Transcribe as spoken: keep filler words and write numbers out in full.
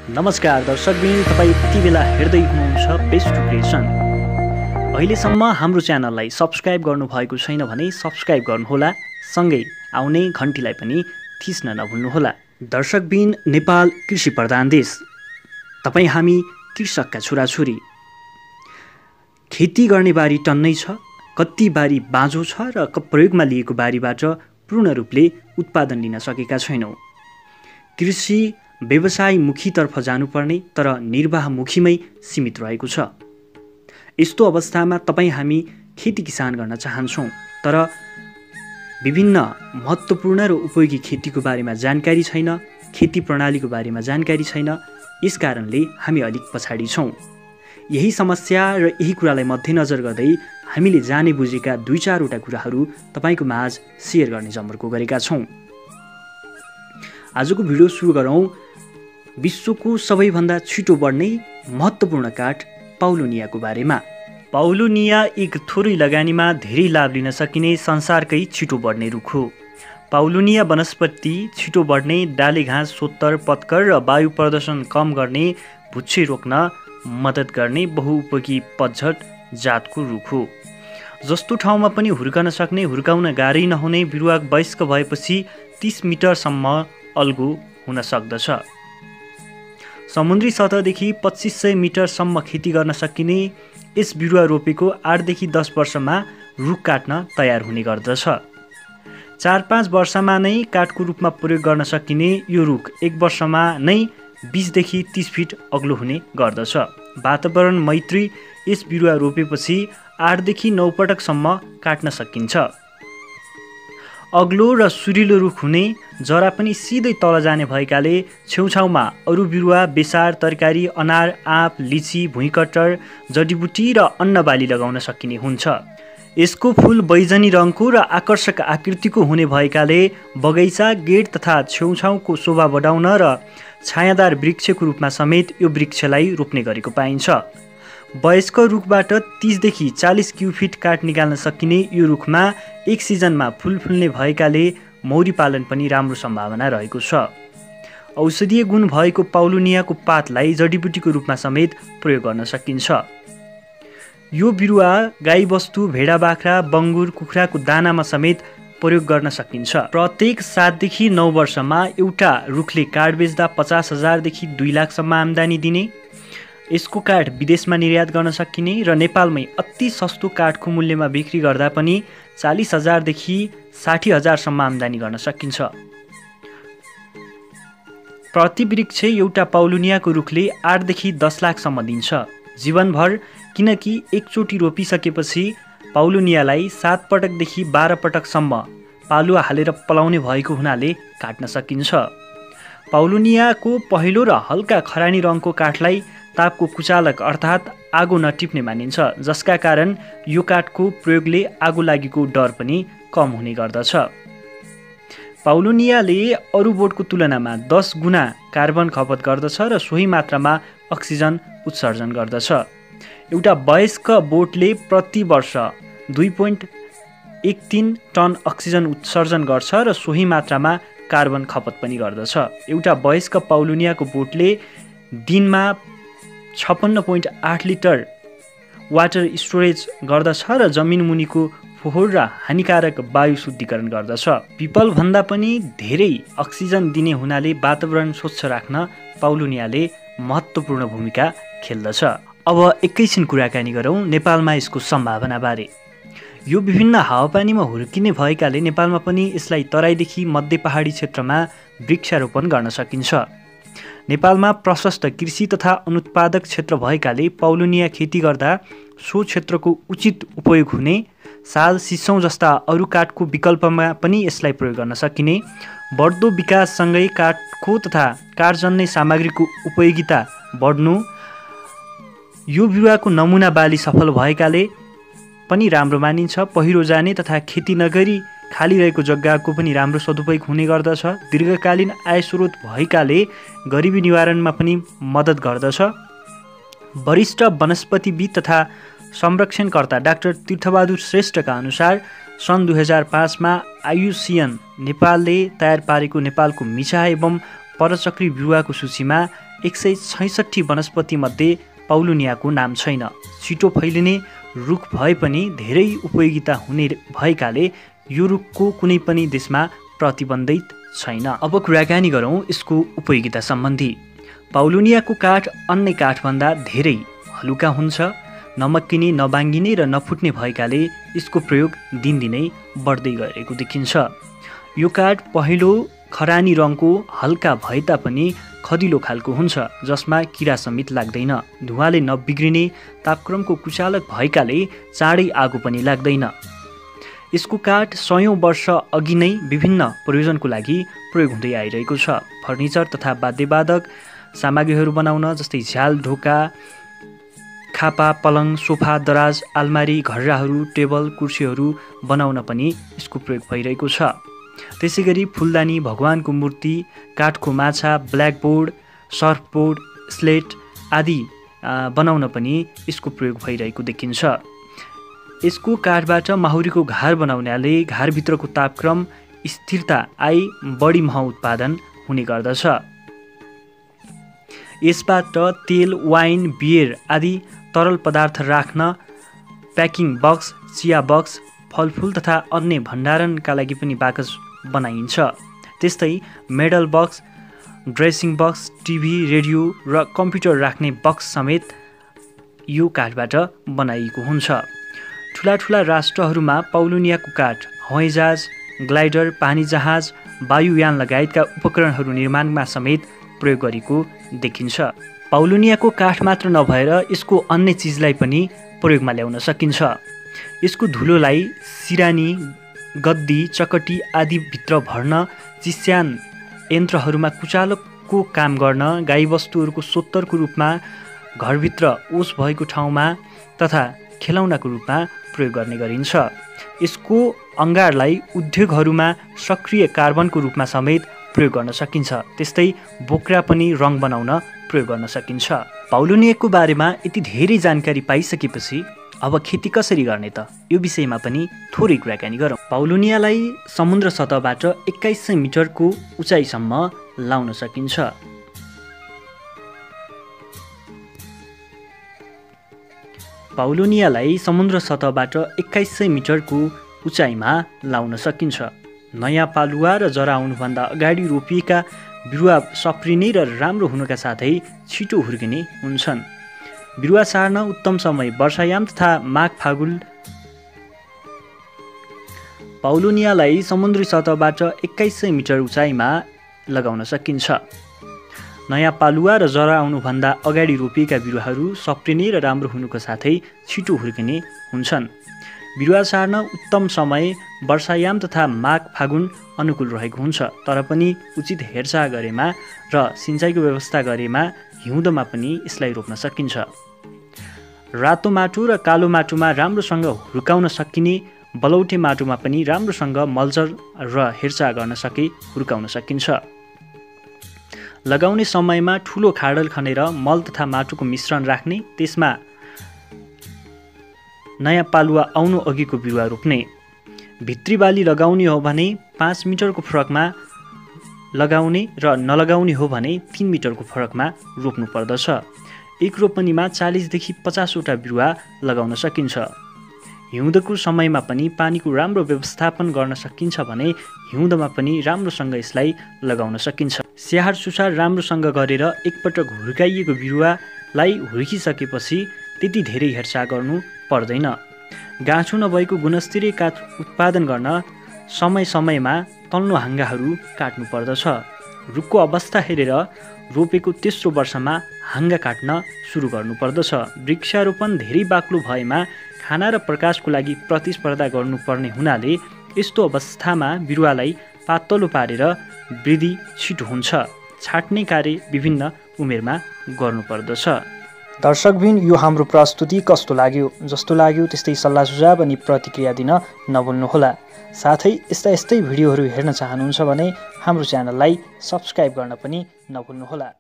नमस्कार दर्शकबिन, तपाईँ यति बेला हेर्दै हुनुहुन्छ बेस्ट क्रिएसन। अहिलेसम्म हाम्रो च्यानललाई सब्सक्राइब गर्नुभएको छैन भने सब्सक्राइब गर्नुहोला, सँगै आउने घन्टीलाई पनि थिच्न नभुल्नुहोला। दर्शकबिन, नेपाल कृषि प्रधान देश। तपाईँ हामी कृषकका छोराछोरी। खेती गर्ने बारी टन्नै छ, कति बारी बाँझो छ र प्रयोगमा लिएको बारीबाट पूर्ण रूपले उत्पादन लिन सकेका छैनौँ। कृषि व्यवसायमुखीतर्फ जानुपर्ने तर निर्वाहमुखीमै सीमित रहेको छ। यस्तो अवस्थामा तपाईँ हामी खेती किसान गर्न चाहन्छौँ, तर विभिन्न महत्त्वपूर्ण र उपयोगी खेतीको बारेमा जानकारी छैन, खेती प्रणालीको बारेमा जानकारी छैन। यस कारणले हामी अलिक पछाडि छौँ। यही समस्या र यही कुरालाई मध्यनजर गर्दै हामीले जाने बुझेका दुई चारवटा कुराहरू तपाईँको माझ सेयर गर्ने जमर्को गरेका छौँ। आजको भिडियो सुरु गरौँ विश्वको सबैभन्दा छिटो बढ्ने महत्त्वपूर्ण काठ पाउलोनियाको बारेमा। पाउलोनिया एक थोरै लगानीमा धेरै लाभ लिन सकिने संसारकै छिटो बढ्ने रुख हो। पाउलोनिया वनस्पति छिटो बढ्ने, डाले घाँस सोत्तर पत्कर र वायु प्रदूषण कम गर्ने, भुच्छे रोक्न मद्दत गर्ने बहुउपयोगी पतझड जातको रुख हो। जस्तो ठाउँमा पनि हुर्कन सक्ने, हुर्काउन गाह्रै नहुने बिरुवा वयस्क भएपछि तीस मिटरसम्म अल्गो हुन सक्दछ। समुद्री सतहदेखि पच्चिस सय मिटरसम्म खेती गर्न सकिने यस बिरुवा रोपेको आठदेखि दस वर्षमा रुख काट्न तयार हुने गर्दछ। चार पाँच वर्षमा नै काठको रूपमा प्रयोग गर्न सकिने यो रुख एक वर्षमा नै बिसदेखि तीस फिट अग्लो हुने गर्दछ। वातावरण मैत्री यस बिरुवा रोपेपछि आठदेखि नौ पटकसम्म काट्न सकिन्छ। अग्लो र सुरिलो रुख हुने, जरा पनि सिधै तल जाने भएकाले छेउछाउमा अरू बिरुवा, बेसार, तरकारी, अनार, आँप, लिची, भुइँकट्टर, जडीबुटी र अन्नबाली लगाउन सकिने हुन्छ। यसको फुल बैजनी रङको र आकर्षक आकृतिको हुने भएकाले बगैँचा, गेट तथा छेउछाउको शोभा बढाउन र छायादार वृक्षको रूपमा समेत यो वृक्षलाई रोप्ने गरेको पाइन्छ। वयस्क रुखबाट तीसदेखि चालीस क्युफिट काठ निकाल्न सकिने यो रुखमा एक सिजनमा फुल फुल्ने भएकाले मौरी पालन पनि राम्रो सम्भावना रहेको छ। औषधीय गुण भएको पाउलोनियाको पातलाई जडीबुटीको रूपमा समेत प्रयोग गर्न सकिन्छ। यो बिरुवा गाईबस्तु, भेडा बाख्रा, बङ्गुर, कुखुराको दानामा समेत प्रयोग गर्न सकिन्छ। प्रत्येक सातदेखि नौ वर्षमा एउटा रुखले काठ बेच्दा पचास हजारदेखि दुई लाखसम्म आम्दानी दिने, यसको काठ विदेशमा निर्यात गर्न सकिने र नेपालमै अति सस्तो काठको मूल्यमा बिक्री गर्दा पनि चालिस हजारदेखि साठी हजारसम्म आम्दानी गर्न सकिन्छ। प्रति वृक्ष एउटा पाउलोनियाको रुखले आठदेखि दस लाखसम्म दिन्छ जीवनभर, किनकि एकचोटि रोपिसकेपछि पाउलोनियालाई सात पटकदेखि बाह्र पटकसम्म पालुवा हालेर पलाउने भएको हुनाले काट्न सकिन्छ। पाउलोनियाको पहिलो र हल्का खरानी रङको काठलाई तापको कुचालक अर्थात् आगो नटिप्ने मानिन्छ, जसका कारण यो काठको प्रयोगले आगो लागेको डर पनि कम हुने गर्दछ। पाउलोनियाले अरू बोटको तुलनामा दस गुणा कार्बन खपत गर्दछ र सोही मात्रामा अक्सिजन उत्सर्जन गर्दछ। एउटा वयस्क बोटले प्रति वर्ष दुई पोइन्ट एक तिन टन अक्सिजन उत्सर्जन गर्छ र सोही मात्रामा कार्बन खपत पनि गर्दछ। एउटा वयस्क पाउलोनियाको बोटले दिनमा छप्पन्न पोइन्ट आठ लिटर वाटर स्टोरेज गर्दछ र जमिन मुनिको फोहोर र हानिकारक वायु शुद्धिकरण गर्दछ। पिपलभन्दा पनि धेरै अक्सिजन दिने हुनाले वातावरण स्वच्छ राख्न पाउलोनियाले महत्त्वपूर्ण भूमिका खेल्दछ। अब एकैछिन कुराकानी गरौँ नेपालमा यसको सम्भावनाबारे। यो विभिन्न हावापानीमा हुर्किने भएकाले नेपालमा पनि यसलाई तराईदेखि मध्य पहाडी क्षेत्रमा वृक्षारोपण गर्न सकिन्छ। नेपालमा प्रशस्त कृषि तथा अनुत्पादक क्षेत्र भएकाले पाउलोनिया खेती गर्दा सो क्षेत्रको उचित उपयोग हुने, साल, सिसौँ जस्ता अरू काठको विकल्पमा पनि यसलाई प्रयोग गर्न सकिने, बढ्दो विकाससँगै काठको तथा काठजन्य सामग्रीको उपयोगिता बढ्नु, यो बिरुवाको नमुना बाली सफल भएकाले पनि राम्रो मानिन्छ। पहिरो जाने तथा खेती नगरी खाली रहेको जग्गाको पनि राम्रो सदुपयोग हुने गर्दछ। दीर्घकालीन आय स्रोत भएकाले गरिबी निवारणमा पनि मद्दत गर्दछ। वरिष्ठ वनस्पतिविद तथा संरक्षणकर्ता डाक्टर तीर्थबहादुर श्रेष्ठका अनुसार सन् दुई हजार पाँचमा आयुसिएन नेपालले तयार पारेको नेपालको मिसा एवं परचक्री बिरुवाको सूचीमा एक सय छैसठी वनस्पतिमध्ये पाउलोनियाको नाम छैन। छिटो फैलिने रुख भए पनि धेरै उपयोगिता हुने भएकाले यो रुखको कुनै पनि देशमा प्रतिबन्धित छैन। अब कुराकानी गरौँ यसको उपयोगिता सम्बन्धी। पाउलोनियाको काठ अन्य काठभन्दा धेरै हलुका हुन्छ, नमक्किने, नबाङ्गिने र नफुट्ने भएकाले यसको प्रयोग दिनदिनै बढ्दै गएको देखिन्छ। यो काठ पहेँलो खरानी रङको हल्का भए तापनि खदिलो खालको हुन्छ, जसमा किरा समेत लाग्दैन। धुवाले नबिग्रिने तापक्रमको कुचालक भएकाले चाँडै आगो पनि लाग्दैन। यसको काठ सयौँ वर्ष अघि नै विभिन्न प्रयोजनको लागि प्रयोग हुँदै आइरहेको छ। फर्निचर तथा वाद्यवादक सामग्रीहरू बनाउन, जस्तै झ्याल, ढोका, खापा, पलङ, सोफा, दराज, आलमारी, घर्राहरू, टेबल, कुर्सीहरू बनाउन पनि यसको प्रयोग भइरहेको छ। त्यसै गरी फुलदानी, भगवानको मूर्ति, काठको माछा, ब्ल्याकबोर्ड, सर्फबोर्ड, स्लेट आदि बनाउन पनि यसको प्रयोग भइरहेको देखिन्छ। यसको काठबाट माहुरीको घार बनाउनाले घारभित्रको तापक्रम स्थिरता आई बढी मह उत्पादन हुने गर्दछ। यसबाट तेल, वाइन, बियर आदि तरल पदार्थ राख्न प्याकिङ बक्स, चिया बक्स, फलफुल तथा अन्य भण्डारणका लागि पनि बाकस बनाइन्छ। त्यस्तै medal box, dressing box, TV, radio र कम्प्युटर राख्ने बक्स समेत यो काठबाट बनाइएको हुन्छ। ठुला ठुला राष्ट्रहरूमा पाउलोनियाको काठ हवाईजहाज, ग्लाइडर, पानी जहाज, वायुयान लगायतका उपकरणहरू निर्माणमा समेत प्रयोग गरेको देखिन्छ। पाउलोनियाको काठ मात्र नभएर यसको अन्य चिजलाई पनि प्रयोगमा ल्याउन सकिन्छ। यसको धुलोलाई सिरानी, गद्दी, चकटी आदि भित्र भर्न, चिस्यान यन्त्रहरूमा कुचालकको काम गर्न, गाईबस्तुहरूको सोत्तरको रूपमा घरभित्र ओस भएको ठाउँमा तथा खेलौनाको रूपमा प्रयोग गर्ने गरिन्छ। यसको अङ्गारलाई उद्योगहरूमा सक्रिय कार्बनको रूपमा समेत प्रयोग गर्न सकिन्छ। त्यस्तै बोक्रा पनि रङ बनाउन प्रयोग गर्न सकिन्छ। पाउलोनियाको बारेमा यति धेरै जानकारी पाइसकेपछि अब खेती कसरी गर्ने त, यो विषयमा पनि थोरै कुराकानी गरौँ। पाउलोनियालाई समुद्र सतहबाट एक्काइस सय मिटरको उचाइसम्म लाउन सकिन्छ। पाउलोनियालाई समुद्र सतहबाट एक्काइस सय मिटरको उचाइमा लाउन सकिन्छ। नयाँ पालुवा र जरा आउनुभन्दा अगाडि रोपिएका बिरुवा सप्रिने र राम्रो हुनुका साथै छिटो हुर्किने हुन्छन्। बिरुवा सार्न उत्तम समय वर्षायाम तथा माघ फागुन। पाउलोनियालाई समुद्री सतहबाट एक्काइस सय मिटर उचाइमा लगाउन सकिन्छ। नयाँ पालुवा र जरा आउनुभन्दा अगाडि रोपिएका बिरुवाहरू सप्रिने र राम्रो हुनुको साथै छिटो हुर्किने हुन्छन्। बिरुवा सार्न उत्तम समय वर्षायाम तथा माघ फागुन अनुकूल रहेको हुन्छ, तर पनि उचित हेरचाह गरेमा र सिँचाइको व्यवस्था गरेमा हिउँदमा पनि यसलाई रोप्न सकिन्छ। रातो माटो र कालो माटोमा राम्रोसँग हुर्काउन सकिने, बलौटे माटोमा पनि राम्रोसँग मलजल र हेरचाह गर्न सके हुर्काउन सकिन्छ। लगाउने समयमा ठुलो खाडल खनेर मल तथा माटोको मिश्रण राख्ने, त्यसमा नयाँ पालुवा आउनु अघिको बिरुवा रोप्ने। भित्री बाली लगाउने हो भने पाँच मिटरको फरकमा लगाउने र नलगाउने हो भने तीन मिटरको फरकमा रोप्नु पर्दछ। एक रोपनीमा चालिसदेखि पचासवटा बिरुवा लगाउन सकिन्छ। हिउँदको समयमा पनि पानीको राम्रो व्यवस्थापन गर्न सकिन्छ भने हिउँदमा पनि राम्रोसँग यसलाई लगाउन सकिन्छ। स्याहार सुसार राम्रोसँग गरेर एकपटक हुर्काइएको बिरुवालाई हुर्किसकेपछि त्यति धेरै हेरचाह गर्नु पर्दैन। गाँठो नभएको गुणस्तरीय काठ उत्पादन गर्न समय समयमा तल्लो हाँगाहरू काट्नु पर्दछ। रुखको अवस्था हेरेर रोपेको तेस्रो वर्षमा हाँगा काट्न सुरु गर्नुपर्दछ। वृक्षारोपण धेरै बाक्लो भएमा खाना र प्रकाशको लागि प्रतिस्पर्धा गर्नुपर्ने हुनाले यस्तो अवस्थामा बिरुवालाई पातलो पारेर वृद्धि छिटो हुन्छ। छाट्ने कार्य विभिन्न उमेरमा गर्नुपर्दछ। दर्शकबिन, यो हाम्रो प्रस्तुति कस्तो लाग्यो? जस्तो लाग्यो त्यस्तै सल्लाह सुझाव अनि प्रतिक्रिया दिन नभुल्नुहोला। साथै यस्ता यस्तै भिडियोहरू हेर्न चाहनुहुन्छ भने हाम्रो च्यानललाई सब्स्क्राइब गर्न पनि नभुल्नुहोला।